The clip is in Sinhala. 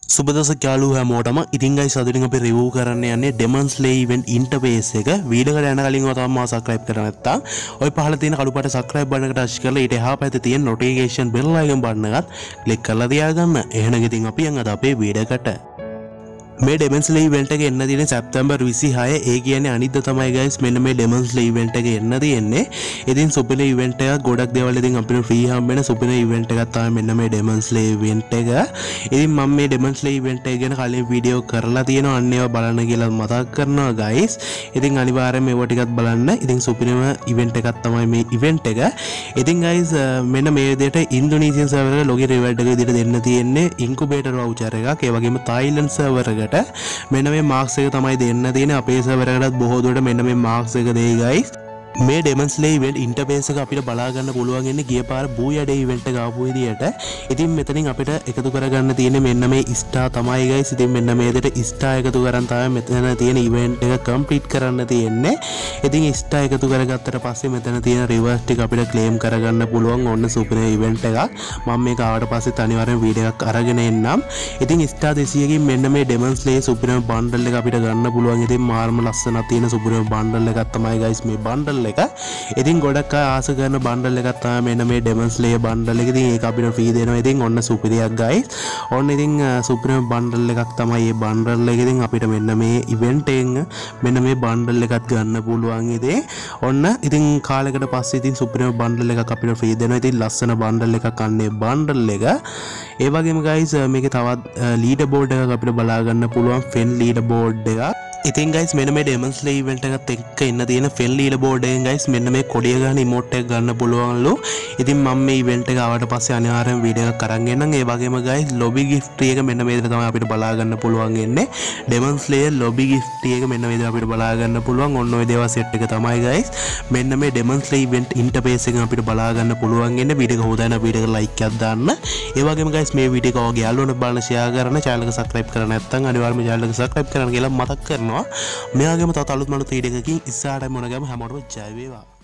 සුබදසක් යාළුවෝ හැමෝටම ඉතින් guys අද ඉතින් අපි රිවිව් කරන්න යන්නේ Demon Slayer event interface එක. වීඩියෝ එකට යන කලින් ඔයාලා තාම subscribe කරලා නැත්නම් ඔය පහළ තියෙන කළු පාට subscribe button එකට touch කරලා ඊට එහා පැත්තේ තියෙන notification bell icon button එකත් click කරලා තියාගන්න. එහෙනම් ඉතින් අපි යන් අද අපේ වීඩියෝ එකට. මේ Demon Slayer event එක එන්න තියෙන්නේ සැප්තැම්බර් 26. ඒ කියන්නේ අනිද්දා තමයි guys මෙන්න මේ Demon Slayer event එක එන්න තියෙන්නේ. ඉතින් සුපිරි event එකක් ගොඩක් දේවල් ඉතින් අපිට free හම්බ වෙන සුපිරි event එකක් තමයි මෙන්න මේ Demon Slayer event එක. ඉතින් මම මේ Demon Slayer event එක ගැන කලින් වීඩියෝ කරලා තියෙනවා. අන්න ඒවා බලන්න කියලා මතක් කරනවා guys. ඉතින් අනිවාර්යයෙන් මේවා ටිකත් බලන්න. ඉතින් සුපිරිම event එකක් තමයි මේ event එක. ඉතින් guys මෙන්න මේ විදිහට ඉන්දුනීසියන් server එක login reward එක විදිහට දෙන්න තියෙන්නේ incubator voucher එකක්. ඒ වගේම Thailand server එකට මෙන්න මේ මාක්ස් එක තමයි දෙන්න තියෙන්නේ. අපේ සර්වර් එකටත් බොහෝ දුරට මෙන්න මේ මාක්ස් එක දෙයි guys. මේ Demon Slayer event interface එක අපිට බලා ගන්න පුළුවන් ඉන්නේ ගිය පාර Booyah Day event එක ආපු විදියට. ඉතින් මෙතනින් අපිට එකතු කරගන්න තියෙන්නේ මෙන්න මේ star තමයි guys. ඉතින් මෙන්න මේ විදිහට star එකතු කරන් තමයි මෙතන තියෙන event එක complete කරන්න තියෙන්නේ. ඉතින් star එකතු කරගත්තට පස්සේ මෙතන තියෙන rewards ටික අපිට claim කරගන්න පුළුවන්. ඔන්න super event එකක්. මම මේක ආවට පස්සේ අනිවාර්යෙන් වීඩියෝ එකක් අරගෙන එන්නම්. ඉතින් star 200 කින් මෙන්න මේ Demon Slayer super bundle එක අපිට ගන්න පුළුවන්. ඉතින් මාර්ම ලස්සනක් තියෙන super bundle එකක් තමයි guys මේ bundle එක. ඉතින් ගොඩක් අය ආස කරන බන්ඩල් එකක් තමයි මෙන්න මේ Demon Slayer බන්ඩල් එක. ඉතින් ඒක අපිට ෆ්‍රී දෙනවා. ඉතින් ඔන්න සුපිරියක් guys. ඔන්න ඉතින් සුපිරිම බන්ඩල් එකක් තමයි මේ බන්ඩල් එක. ඉතින් අපිට මෙන්න මේ ඉවෙන්ට් එකෙන් මෙන්න මේ බන්ඩල් එකක් ගන්න පුළුවන් ඉතින්. ඔන්න ඉතින් කාලයකට පස්සේ ඉතින් සුපිරිම බන්ඩල් එකක් අපිට ෆ්‍රී දෙනවා. ඉතින් ලස්සන බන්ඩල් එකක් අන්නේ බන්ඩල් එක. ඒ වගේම guys මේකේ තවත් ලීඩර් බෝඩ් එකක් අපිට බලා ගන්න පුළුවන් ෆෙන් ලීඩර් බෝඩ් එකක්. ඉතින් guys මෙන්න මේ Demon Slayer event එකත් එක්ක ඉන්න තියෙන ෆෙන් ලීඩර් බෝඩ් එකෙන් guys මෙන්න මේ කොඩිය ගන්න emote එක ගන්න පුළුවන්ලු. ඉතින් මම මේ event එක ආවට පස්සේ අනිවාර්යෙන් වීඩියෝ එකක් අරන් එන්නම්. ඒ වගේම guys lobby gift එක මෙන්න මේ විදිහට තමයි අපිට බලා ගන්න පුළුවන් ඉන්නේ. Demon Slayer lobby gift එක මෙන්න මේ විදිහට අපිට බලා ගන්න පුළුවන්. ඔන්න ඔය දේවල් set එක තමයි guys මෙන්න මේ Demon Slayer event interface එකෙන් අපිට බලා ගන්න පුළුවන් ඉන්නේ. වීඩියෝ එක හොදා නම් වීඩියෝ එක like එකක් දාන්න. ඒ වගේම guys මේ වීඩියෝ එක ඔයගේ යාළුවන්ට බලන්න share කරන්න. channel එක subscribe කරලා නැත්නම් අනිවාර්යයෙන්ම channel එක subscribe කරන්න කියලා මතක් කරනවා. මෙයාගේම තවත් අලුත් මලුත් වීඩියෝ එකකින් ඉස්සරහට මොන ගම හැමෝටම ජය වේවා.